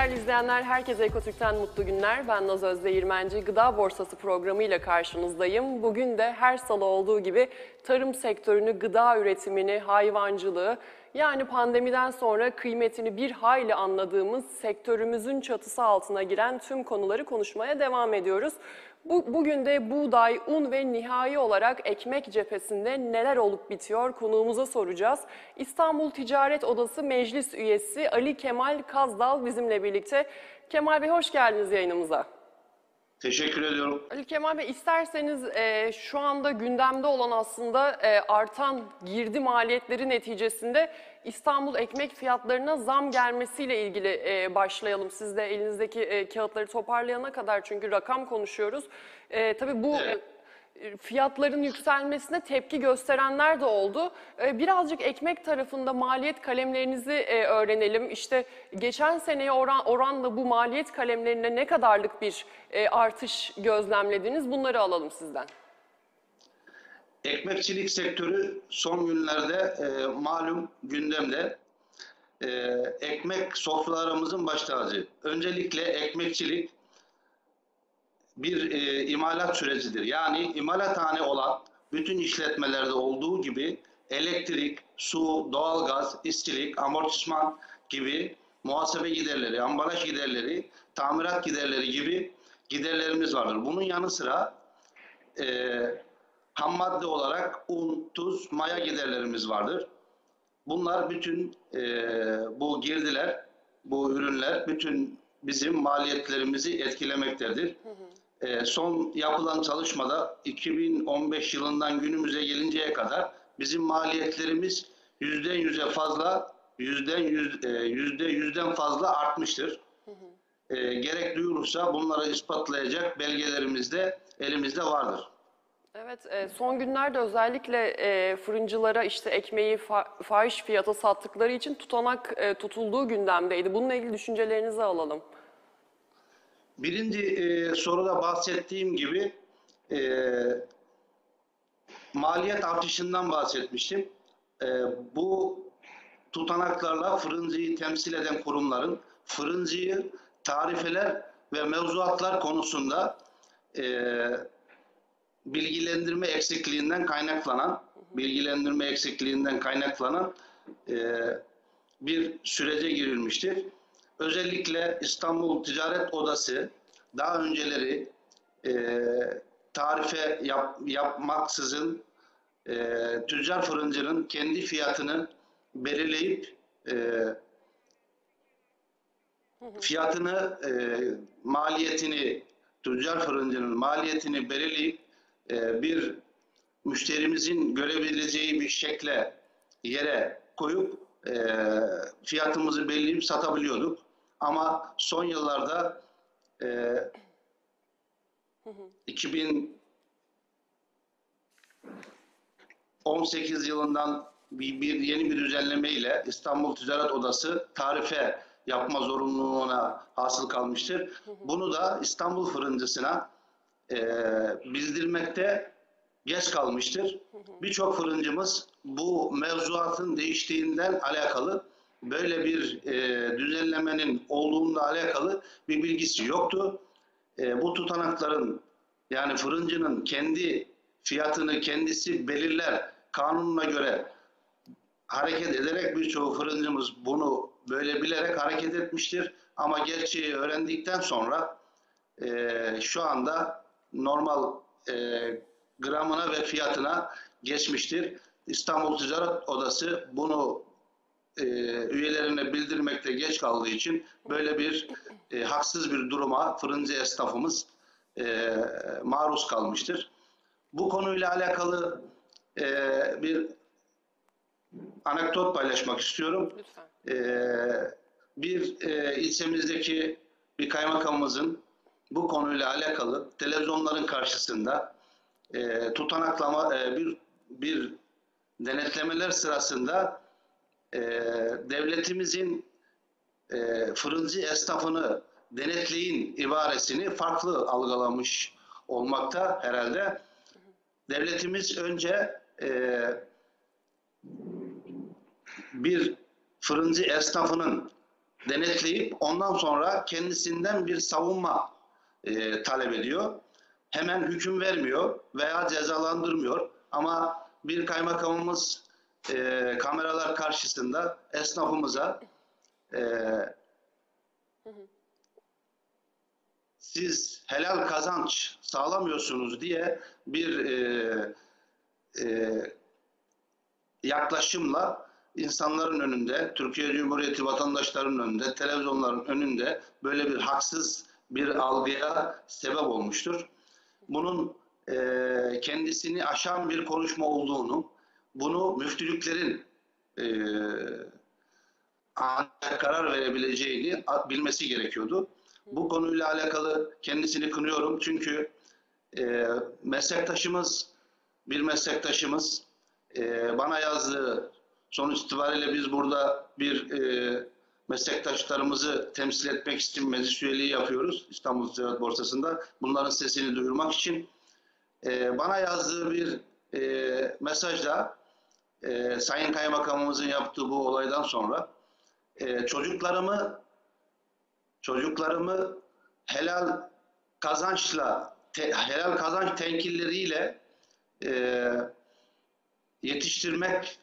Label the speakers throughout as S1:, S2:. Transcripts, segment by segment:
S1: Değerli izleyenler, herkese Ekotürk'ten mutlu günler. Ben Naz Özdeğirmenci, Gıda Borsası programıyla karşınızdayım. Bugün de her salı olduğu gibi tarım sektörünü, gıda üretimini, hayvancılığı, yani pandemiden sonra kıymetini bir hayli anladığımız sektörümüzün çatısı altına giren tüm konuları konuşmaya devam ediyoruz. Bugün de buğday, un ve nihai olarak ekmek cephesinde neler olup bitiyor konuğumuza soracağız. İstanbul Ticaret Odası Meclis Üyesi Ali Kemal Kazdal bizimle birlikte. Kemal Bey, hoş geldiniz yayınımıza.
S2: Teşekkür ediyorum.
S1: Ali Kemal Bey, isterseniz şu anda gündemde olan aslında artan girdi maliyetleri neticesinde İstanbul ekmek fiyatlarına zam gelmesiyle ilgili başlayalım. Siz de elinizdeki kağıtları toparlayana kadar, çünkü rakam konuşuyoruz. Tabii bu fiyatların yükselmesine tepki gösterenler de oldu. Birazcık ekmek tarafında maliyet kalemlerinizi öğrenelim. İşte geçen seneye oranla bu maliyet kalemlerine ne kadarlık bir artış gözlemlediniz? Bunları alalım sizden.
S2: Ekmekçilik sektörü son günlerde malum gündemde. Ekmek sofralarımızın baş tacı. Öncelikle ekmekçilik bir imalat sürecidir. Yani imalathane olan bütün işletmelerde olduğu gibi elektrik, su, doğalgaz, işçilik, amortisman gibi muhasebe giderleri, ambalaj giderleri, tamirat giderleri gibi giderlerimiz vardır. Bunun yanı sıra ham madde olarak un, tuz, maya giderlerimiz vardır. Bunlar bütün bu girdiler, bu ürünler bütün bizim maliyetlerimizi etkilemektedir. Son yapılan çalışmada 2015 yılından günümüze gelinceye kadar bizim maliyetlerimiz %100'den fazla artmıştır. Gerek duyulursa bunları ispatlayacak belgelerimiz de elimizde vardır.
S1: Evet, son günlerde özellikle fırıncılara işte ekmeği fahiş fiyata sattıkları için tutanak tutulduğu gündemdeydi. Bununla ilgili düşüncelerinizi alalım.
S2: Birinci soruda bahsettiğim gibi maliyet artışından bahsetmiştim. Bu tutanaklarla fırıncıyı temsil eden kurumların fırıncıyı tarifeler ve mevzuatlar konusunda bilgilendirme eksikliğinden kaynaklanan bir sürece girilmiştir. Özellikle İstanbul Ticaret Odası daha önceleri tarife yapmaksızın tüccar fırıncının kendi fiyatını belirleyip tüccar fırıncının maliyetini belirleyip bir müşterimizin görebileceği bir şekle yere koyup fiyatımızı belirleyip satabiliyorduk. Ama son yıllarda 2018 yılından yeni bir düzenleme ile İstanbul Ticaret Odası tarife yapma zorunluluğuna hasıl kalmıştır. Bunu da İstanbul fırıncısına bildirmekte geç kalmıştır. Birçok fırıncımız bu mevzuatın değiştiğinden alakalı böyle bir düzenlemenin olduğunda alakalı bir bilgisi yoktu. Bu tutanakların, yani fırıncının kendi fiyatını kendisi belirler kanununa göre hareket ederek birçok fırıncımız bunu böyle bilerek hareket etmiştir. Ama gerçeği öğrendikten sonra şu anda normal gramına ve fiyatına geçmiştir. İstanbul Ticaret Odası bunu üyelerine bildirmekte geç kaldığı için böyle bir haksız bir duruma fırıncı esnafımız maruz kalmıştır. Bu konuyla alakalı bir anekdot paylaşmak istiyorum. Bir ilçemizdeki bir kaymakamımızın bu konuyla alakalı televizyonların karşısında bir denetlemeler sırasında devletimizin fırıncı esnafını denetleyin ibaresini farklı algılamış olmakta herhalde. Devletimiz önce bir fırıncı esnafının denetleyip ondan sonra kendisinden bir savunma talep ediyor. Hemen hüküm vermiyor veya cezalandırmıyor. Ama bir kaymakamımız kameralar karşısında esnafımıza siz helal kazanç sağlamıyorsunuz diye bir yaklaşımla insanların önünde, Türkiye Cumhuriyeti vatandaşlarının önünde, televizyonların önünde böyle bir haksız bir algıya sebep olmuştur. Bunun kendisini aşan bir konuşma olduğunu, bunu müftülüklerin ancak karar verebileceğini bilmesi gerekiyordu. Bu konuyla alakalı kendisini kınıyorum. Çünkü bir meslektaşımız bana yazdığı sonuç itibariyle biz burada bir meslektaşlarımızı temsil etmek için meclis üyeliği yapıyoruz İstanbul Ticaret Borsası'nda. Bunların sesini duyurmak için. Bana yazdığı bir mesajda Sayın Kaymakamımızın yaptığı bu olaydan sonra çocuklarımı helal kazanç tenkilleriyle yetiştirmek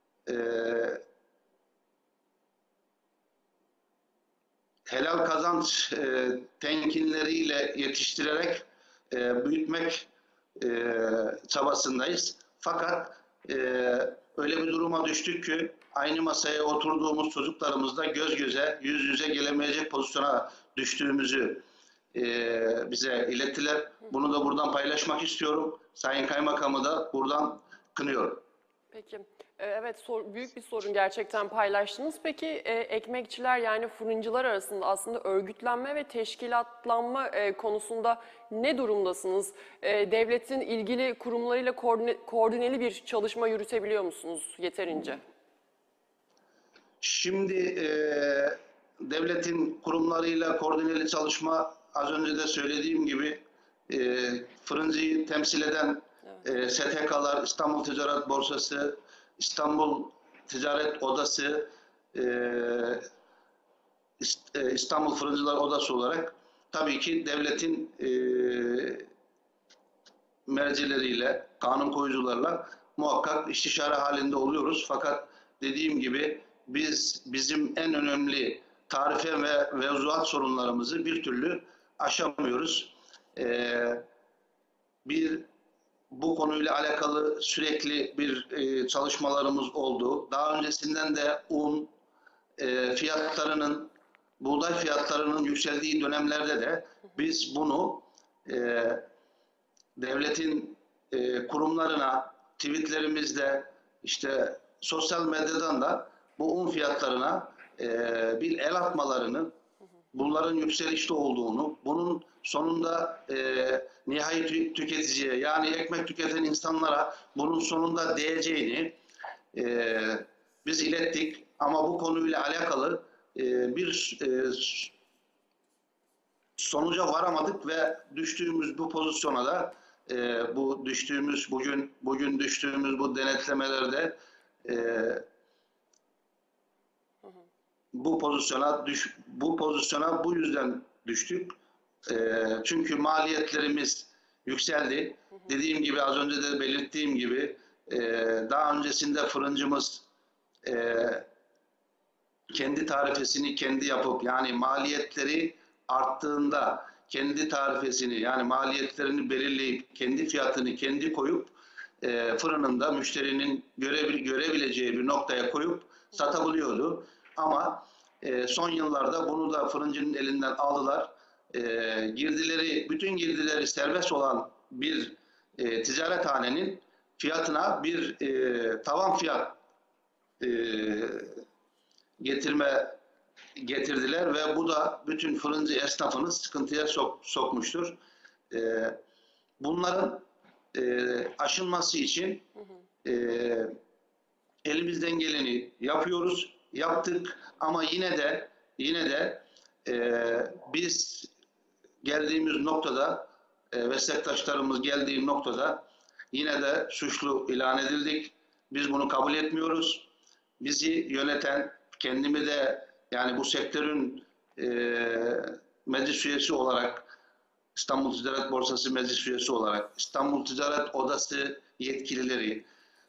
S2: helal kazanç tenkilleriyle yetiştirerek büyütmek çabasındayız. Fakat öyle bir duruma düştük ki aynı masaya oturduğumuz çocuklarımızla göz göze, yüz yüze gelemeyecek pozisyona düştüğümüzü bize ilettiler. Bunu da buradan paylaşmak istiyorum. Sayın Kaymakamı da buradan kınıyorum.
S1: Peki. Evet, büyük bir sorun gerçekten paylaştınız. Peki ekmekçiler yani fırıncılar arasında aslında örgütlenme ve teşkilatlanma konusunda ne durumdasınız? Devletin ilgili kurumlarıyla koordineli bir çalışma yürütebiliyor musunuz yeterince?
S2: Şimdi devletin kurumlarıyla koordineli çalışma az önce de söylediğim gibi fırıncıyı temsil eden STK'lar, İstanbul Ticaret Borsası, İstanbul Ticaret Odası, İstanbul Fırıncılar Odası olarak tabii ki devletin mercileriyle, kanun koyucularla muhakkak istişare halinde oluyoruz. Fakat dediğim gibi bizim en önemli tarife ve mevzuat sorunlarımızı bir türlü aşamıyoruz. Bu konuyla alakalı sürekli bir çalışmalarımız oldu. Daha öncesinden de buğday fiyatlarının yükseldiği dönemlerde de biz bunu devletin kurumlarına, tweetlerimizde, işte sosyal medyadan da bu un fiyatlarına bir el atmalarını, bunların yükselişte olduğunu, bunun sonunda nihai tüketiciye yani ekmek tüketen insanlara bunun sonunda değeceğini biz ilettik. Ama bu konuyla alakalı bir sonuca varamadık ve düştüğümüz bu pozisyona da bugün düştüğümüz bu denetlemelerde bu pozisyona bu yüzden düştük. Çünkü maliyetlerimiz yükseldi. Dediğim gibi az önce de belirttiğim gibi daha öncesinde fırıncımız kendi tarifesini kendi yapıp yani maliyetleri arttığında kendi tarifesini yani maliyetlerini belirleyip kendi fiyatını kendi koyup fırınında müşterinin görebileceği bir noktaya koyup satabiliyordu. Ama son yıllarda bunu da fırıncının elinden aldılar. Bütün girdileri serbest olan bir ticarethanenin fiyatına bir tavan fiyat getirdiler ve bu da bütün fırıncı esnafını sıkıntıya sokmuştur. Bunların aşılması için elimizden geleni yaptık ama yine de biz geldiğimiz noktada meslektaşlarımız geldiği noktada yine de suçlu ilan edildik. Biz bunu kabul etmiyoruz. Bizi yöneten, kendimi de yani bu sektörün meclis üyesi olarak, İstanbul Ticaret Borsası meclis üyesi olarak, İstanbul Ticaret Odası yetkilileri,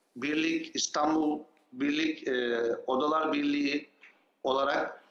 S2: Birlik Odalar Birliği olarak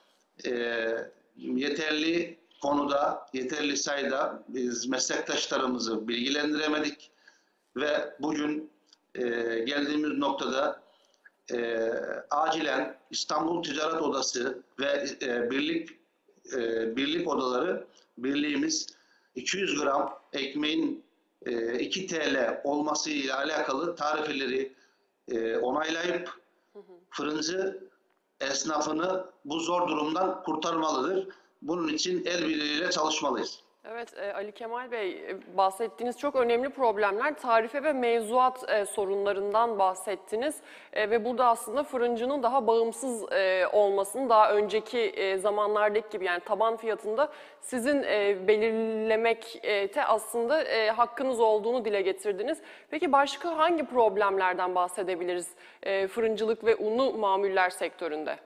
S2: yeterli konuda, yeterli sayıda biz meslektaşlarımızı bilgilendiremedik ve bugün geldiğimiz noktada acilen İstanbul Ticaret Odası ve birlik odaları birliğimiz 200 gram ekmeğin 2 TL olması ile alakalı tarifeleri onaylayıp fırıncı esnafını bu zor durumdan kurtarmalıdır. Bunun için el birliğiyle çalışmalıyız.
S1: Evet, Ali Kemal Bey, bahsettiğiniz çok önemli problemler, tarife ve mevzuat sorunlarından bahsettiniz. Ve burada aslında fırıncının daha bağımsız olmasını, daha önceki zamanlardaki gibi, yani taban fiyatında sizin belirlemekte aslında hakkınız olduğunu dile getirdiniz. Peki başka hangi problemlerden bahsedebiliriz fırıncılık ve unlu mamuller sektöründe?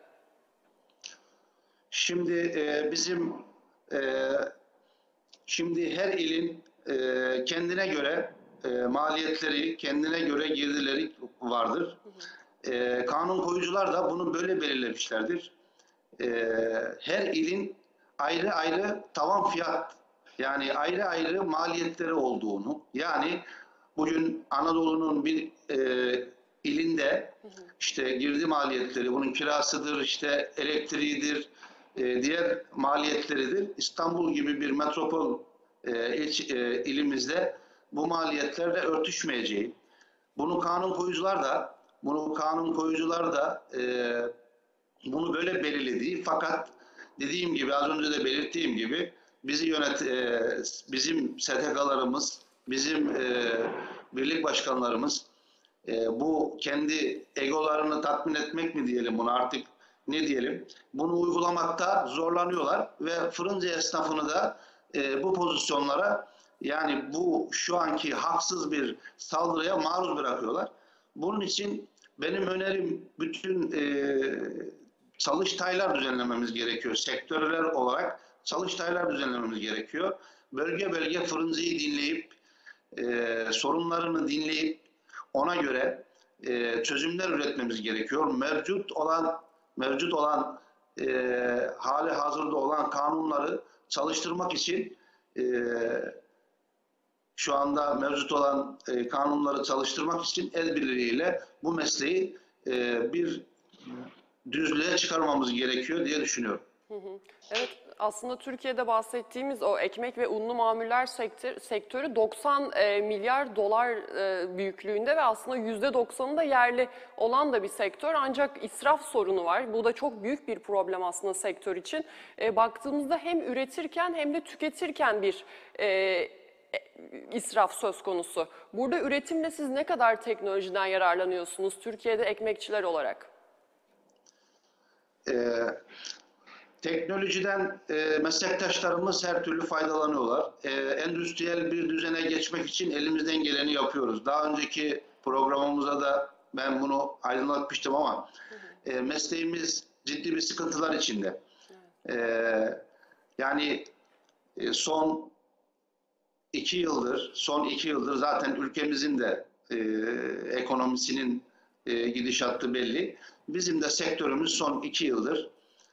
S2: Şimdi Şimdi her ilin kendine göre maliyetleri, kendine göre girdileri vardır. Kanun koyucular da bunu böyle belirlemişlerdir. Her ilin ayrı ayrı tavan fiyat, yani ayrı ayrı maliyetleri olduğunu, yani bugün Anadolu'nun bir ilinde işte girdi maliyetleri, bunun kirasıdır, işte elektriğidir, diğer maliyetleridir. İstanbul gibi bir metropol ilimizde bu maliyetlerle örtüşmeyeceği. Bunu kanun koyucular da bunu böyle belirlediği, fakat dediğim gibi, az önce de belirttiğim gibi bizim STK'larımız, bizim birlik başkanlarımız bu kendi egolarını tatmin etmek mi diyelim, bunu artık ne diyelim, bunu uygulamakta zorlanıyorlar ve fırıncı esnafını da bu pozisyonlara, yani bu şu anki haksız bir saldırıya maruz bırakıyorlar. Bunun için benim önerim, bütün çalıştaylar düzenlememiz gerekiyor. Sektörler olarak çalıştaylar düzenlememiz gerekiyor. Bölge bölge fırıncıyı dinleyip, sorunlarını dinleyip ona göre çözümler üretmemiz gerekiyor. Mevcut olan hali hazırda olan kanunları çalıştırmak için şu anda mevcut olan kanunları çalıştırmak için el birliğiyle bu mesleği bir düzlüğe çıkarmamız gerekiyor diye düşünüyorum.
S1: Evet, aslında Türkiye'de bahsettiğimiz o ekmek ve unlu mamuller sektörü 90 milyar dolar büyüklüğünde ve aslında %90'ı da yerli olan da bir sektör. Ancak israf sorunu var. Bu da çok büyük bir problem aslında sektör için. Baktığımızda hem üretirken hem de tüketirken bir israf söz konusu. Burada üretimde siz ne kadar teknolojiden yararlanıyorsunuz Türkiye'de ekmekçiler olarak?
S2: Teknolojiden meslektaşlarımız her türlü faydalanıyorlar. Endüstriyel bir düzene geçmek için elimizden geleni yapıyoruz. Daha önceki programımızda da ben bunu aydınlatmıştım ama mesleğimiz ciddi bir sıkıntılar içinde. Yani son iki yıldır zaten ülkemizin de ekonomisinin gidişatı belli. Bizim de sektörümüz son 2 yıldır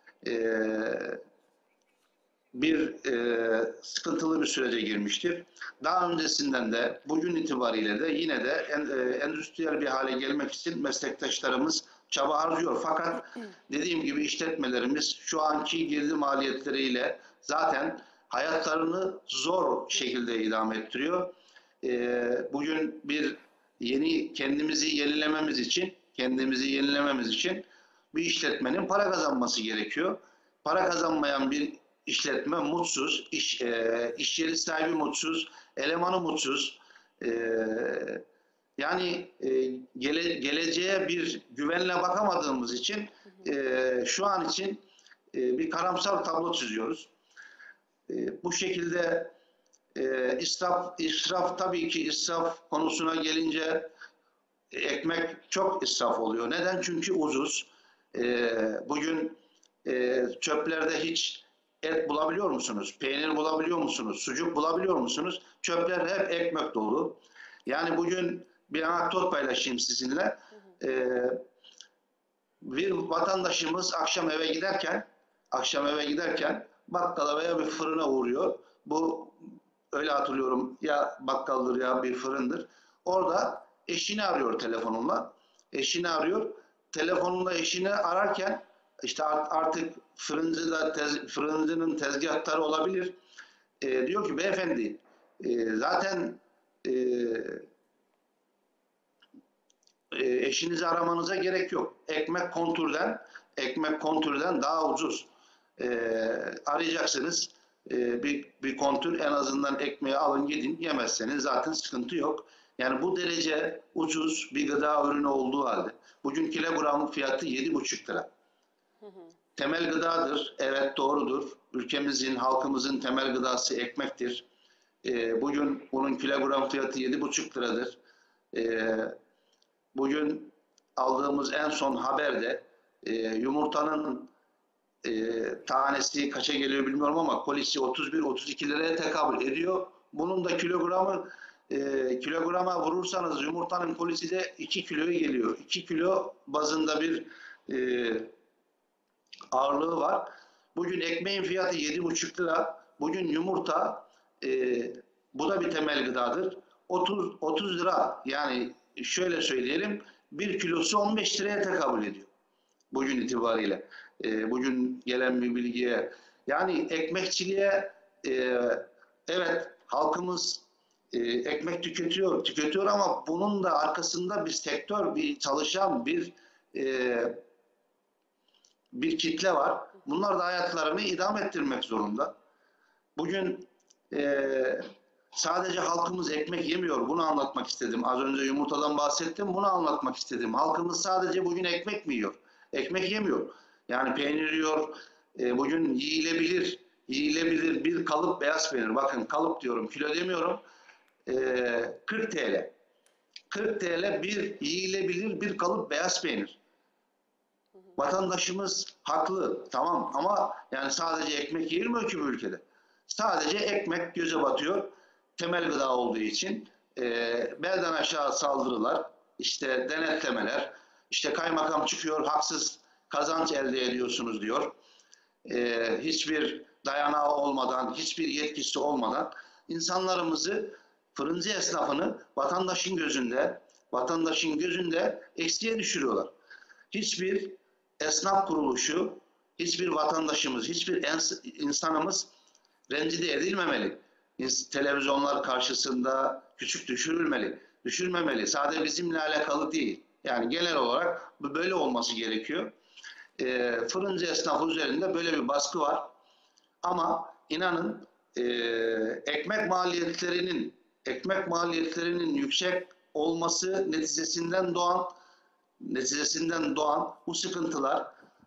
S2: bir sıkıntılı bir sürece girmiştir. Daha öncesinden de bugün itibariyle de yine de endüstriyel bir hale gelmek için meslektaşlarımız çaba harcıyor. Fakat dediğim gibi işletmelerimiz şu anki girdi maliyetleriyle zaten hayatlarını zor şekilde idame ettiriyor. Bugün kendimizi yenilememiz için bir işletmenin para kazanması gerekiyor. Para kazanmayan bir işletme mutsuz, iş yeri sahibi mutsuz, elemanı mutsuz. Yani geleceğe bir güvenle bakamadığımız için şu an için bir karamsar tablo çiziyoruz. Bu şekilde israf tabii ki, israf konusuna gelince ekmek çok israf oluyor. Neden? Çünkü ucuz. Bugün Çöplerde hiç et bulabiliyor musunuz? Peynir bulabiliyor musunuz? Sucuk bulabiliyor musunuz? Çöpler hep ekmek dolu. Yani bugün bir anekdot paylaşayım sizinle. Bir vatandaşımız akşam eve giderken bakkala veya bir fırına uğruyor. Bu, öyle hatırlıyorum, ya bakkaldır ya bir fırındır. Orada eşini arıyor telefonunla. Eşini arıyor. Telefonunda eşini ararken işte artık fırıncının tezgahları olabilir. Diyor ki beyefendi, zaten e, eşinizi aramanıza gerek yok. Ekmek kontürden daha ucuz. Arayacaksınız. Bir kontür, en azından ekmeği alın gidin, yemezseniz zaten sıkıntı yok. Yani bu derece ucuz bir gıda ürünü olduğu halde. Bugün kilogram fiyatı 7,5 lira. Temel gıdadır. Evet, doğrudur. Ülkemizin, halkımızın temel gıdası ekmektir. Bugün bunun kilogram fiyatı 7,5 liradır. Bugün aldığımız en son haberde yumurtanın tanesi kaça geliyor bilmiyorum ama kolisi 31-32 liraya tekabül ediyor. Bunun da kilograma vurursanız yumurtanın kolisi de 2 kiloya geliyor. 2 kilo bazında bir ağırlığı var. Bugün ekmeğin fiyatı 7,5 lira. Bugün yumurta, bu da bir temel gıdadır. 30 lira, yani şöyle söyleyelim, bir kilosu 15 liraya tekabül ediyor. Bugün itibariyle. Bugün gelen bir bilgiye. Yani ekmekçiliğe, evet, halkımız ekmek tüketiyor ama bunun da arkasında bir sektör, bir çalışan, bir kitle var. Bunlar da hayatlarını idame ettirmek zorunda. Bugün sadece halkımız ekmek yemiyor. Bunu anlatmak istedim. Az önce yumurtadan bahsettim. Bunu anlatmak istedim. Halkımız sadece bugün ekmek mi yiyor? Ekmek yemiyor. Yani peynir yiyor. Bugün yiyilebilir bir kalıp beyaz peynir. Bakın, kalıp diyorum, kilo demiyorum. 40 TL. 40 TL bir yiyilebilir bir kalıp beyaz peynir. Vatandaşımız haklı, tamam, ama yani sadece ekmek yenilmiyor ki bu ülkede. Sadece ekmek göze batıyor. Temel gıda olduğu için belden aşağı saldırılar, işte denetlemeler, işte kaymakam çıkıyor, haksız kazanç elde ediyorsunuz diyor. Hiçbir dayanağı olmadan, hiçbir yetkisi olmadan insanlarımızı, fırıncı esnafını vatandaşın gözünde eksiye düşürüyorlar. Hiçbir esnaf kuruluşu, hiçbir vatandaşımız, hiçbir insanımız rencide edilmemeli. Televizyonlar karşısında küçük düşürmemeli. Sadece bizimle alakalı değil. Yani genel olarak böyle olması gerekiyor. Fırıncı esnafı üzerinde böyle bir baskı var. Ama inanın, ekmek maliyetlerinin yüksek olması neticesinden doğan bu sıkıntılar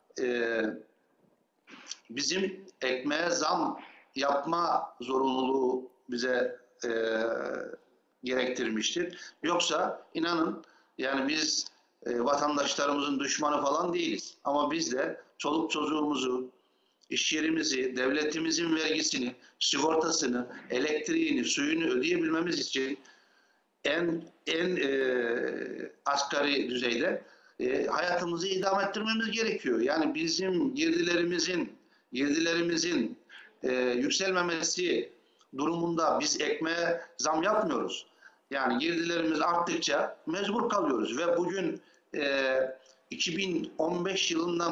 S2: bizim ekmeğe zam yapma zorunluluğu bize gerektirmiştir. Yoksa inanın, yani biz vatandaşlarımızın düşmanı falan değiliz. Ama biz de çoluk çocuğumuzu, iş yerimizi, devletimizin vergisini, sigortasını, elektriğini, suyunu ödeyebilmemiz için en asgari düzeyde hayatımızı idame ettirmemiz gerekiyor. Yani bizim girdilerimizin yükselmemesi durumunda biz ekmeğe zam yapmıyoruz. Yani girdilerimiz arttıkça mecbur kalıyoruz ve bugün 2015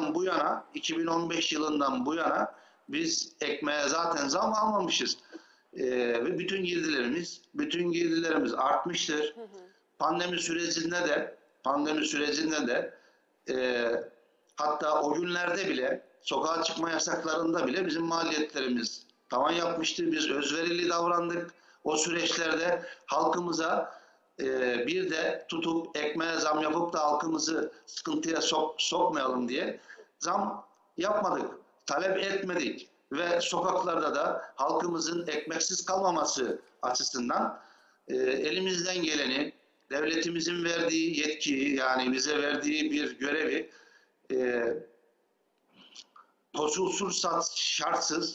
S2: yılından bu yana biz ekmeğe zaten zam almamışız. Ve bütün girdilerimiz artmıştır. Pandemi sürecinde de hatta o günlerde bile, sokağa çıkma yasaklarında bile bizim maliyetlerimiz tavan yapmıştı. Biz özverili davrandık. O süreçlerde halkımıza bir de tutup ekmeğe zam yapıp da halkımızı sıkıntıya sokmayalım diye zam yapmadık, talep etmedik ve sokaklarda da halkımızın ekmeksiz kalmaması açısından elimizden geleni, devletimizin verdiği yetkiyi, yani bize verdiği bir görevi koşulsuz şartsız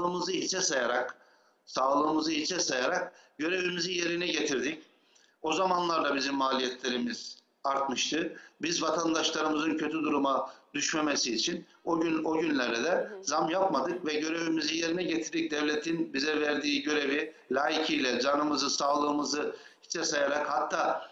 S2: sağlığımızı hiçe sayarak görevimizi yerine getirdik. O zamanlarda bizim maliyetlerimiz artmıştı. Biz vatandaşlarımızın kötü duruma düşmemesi için o günlerde de zam yapmadık ve görevimizi yerine getirdik. Devletin bize verdiği görevi layıkıyla canımızı, sağlığımızı hiçe sayarak, hatta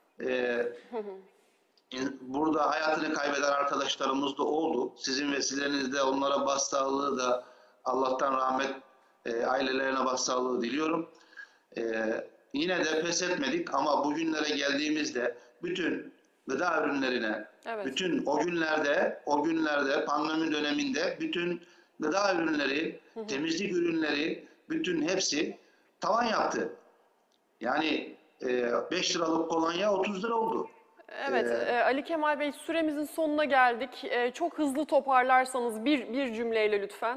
S2: burada hayatını kaybeden arkadaşlarımız da oldu. Sizin vesilenizde onlara başsağlığı da, Allah'tan rahmet, ailelerine başsağlığı diliyorum. Yine de pes etmedik ama bugünlere geldiğimizde bütün gıda ürünlerine,
S1: Evet.
S2: bütün o günlerde pandemi döneminde bütün gıda ürünleri, temizlik ürünleri, bütün hepsi tavan yaptı. Yani 5 liralık kolonya 30 lira oldu.
S1: Evet, Ali Kemal Bey, süremizin sonuna geldik. Çok hızlı toparlarsanız bir cümleyle lütfen.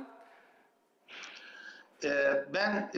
S2: Ben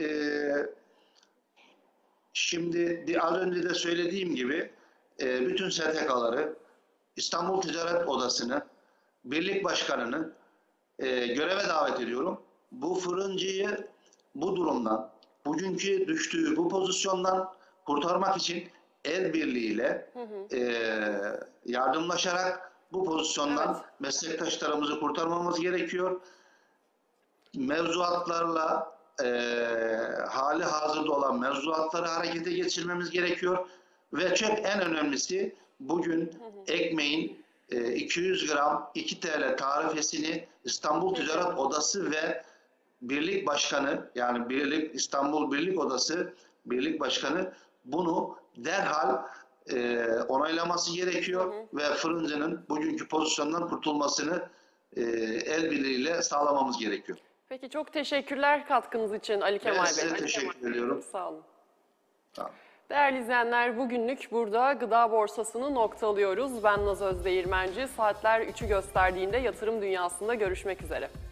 S2: şimdi az önce de söylediğim gibi bütün STK'ları, İstanbul Ticaret Odası'nı, Birlik Başkanı'nı göreve davet ediyorum. Bu fırıncıyı bu durumdan, bugünkü düştüğü bu pozisyondan kurtarmak için el birliğiyle yardımlaşarak bu pozisyondan meslektaşlarımızı kurtarmamız gerekiyor. Mevzuatlarla hali hazırda olan mevzuatları harekete geçirmemiz gerekiyor. Ve çok en önemlisi bugün ekmeğin 200 gram 2 TL tarifesini İstanbul Ticaret Odası ve Birlik Başkanı, yani İstanbul Birlik Odası Birlik Başkanı bunu derhal onaylaması gerekiyor ve fırıncının bugünkü pozisyondan kurtulmasını el birliğiyle sağlamamız gerekiyor.
S1: Peki, çok teşekkürler katkınız için Ali Kemal
S2: Ben
S1: Bey.
S2: size teşekkür ediyorum.
S1: Sağ olun.
S2: Tamam.
S1: Değerli izleyenler, bugünlük burada gıda borsasını noktalıyoruz. Ben Naz Özdeğirmenci. Saatler 3'ü gösterdiğinde yatırım dünyasında görüşmek üzere.